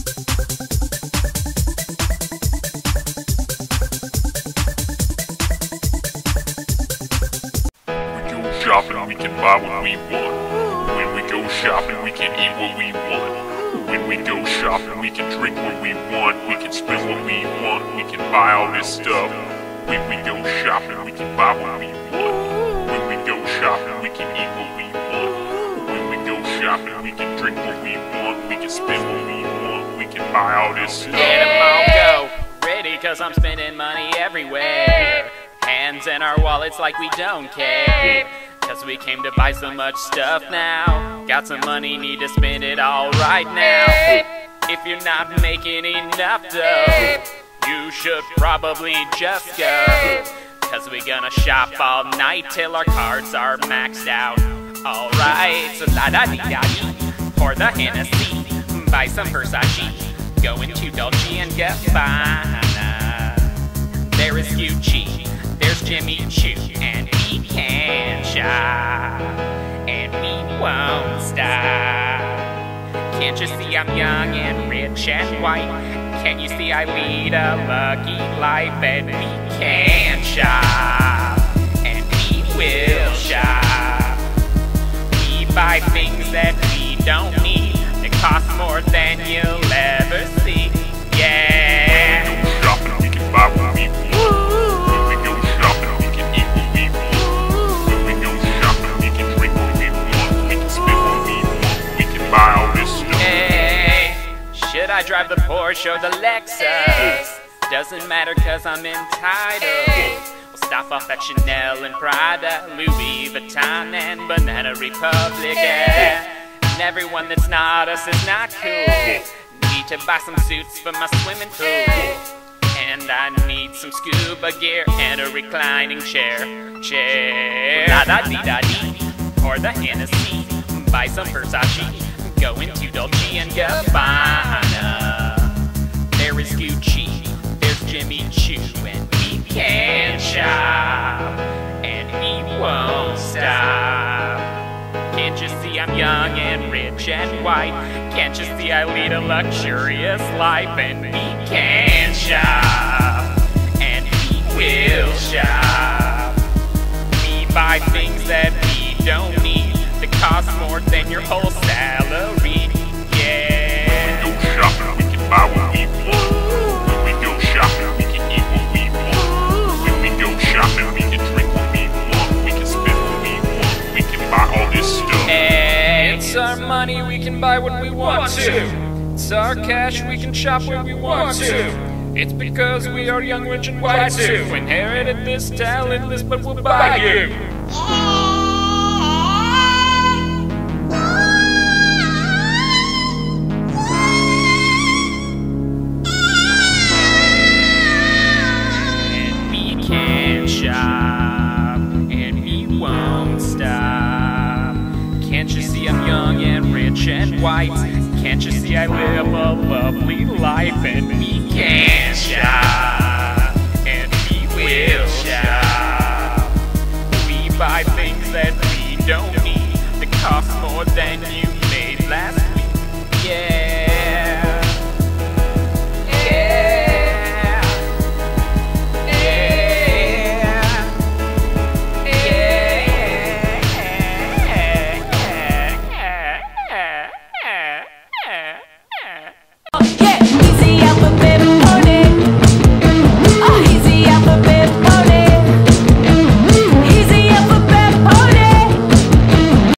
Shopping, we can buy what we want. When we go shopping, we can eat what we want. When we go shopping, we can drink what we want. We can spend what we want. We can buy all this stuff. When we go shopping, we can buy what we want. When we go shopping, we can eat what we want. When we go shopping, we can drink what we want. We can spend what we want. We can buy all this stuff. Get 'em all go, ready, cause I'm spending money everywhere. Hands in our wallets like we don't care. Cause we came to buy so much stuff now. Got some money, need to spend it all right now. If you're not making enough dough, you should probably just go. Cause we gonna shop all night till our cards are maxed out. Alright, so la-da-dee-da-dee, pour the Hennessy, buy some Versace, go into Dolce & Gabbana. There is Gucci, there's Jimmy Choo, and we can shop, and we won't stop. Can't you see I'm young and rich and white? Can't you see I lead a lucky life? And we can shop, and we will shop. We buy things that we don't need, that cost more than you'll ever see. Yeah. When we go shopping, we can buy what we want. When we go shopping, we can eat what we want. When we go shopping, we can drink what we want. We can spend what we want. We can buy all this stuff. Hey, should I drive the Porsche or the Lexus? Doesn't matter cause I'm entitled. We'll stop off at Chanel and Prada, Louis Vuitton and Banana Republic. Yeah. And everyone that's not us is not cool. Need to buy some suits for my swimming pool. And I need some scuba gear and a reclining chair. La-da-dee-da-dee, pour the Hennessy, buy some Versace, go into Dolce & Gabbana. There is Gucci, there's Jimmy Choo, and we can shop, and we won't stop. Can't you see I'm young and rich and white? Can't you see I lead a luxurious life? And we can shop, and we will shop. We buy things that we don't need, that cost more than your whole salary. Yeah. When we go shopping, we can buy what we want. When we go shopping, we can eat what we want. When we go shopping, we can drink what we want. We can spend what we want. We can buy all this stuff. It's our money, we can buy what we want to. It's our cash, we can shop where we want to. It's because we are young, rich, and white too. Inherited this talentless, but we'll buy you. And we can shop, and we won't stop. Can't you see I'm young and rich and white? Can't you see I live a lovely life? And we can shop, and we will shop. We buy things that we don't need, that cost more than you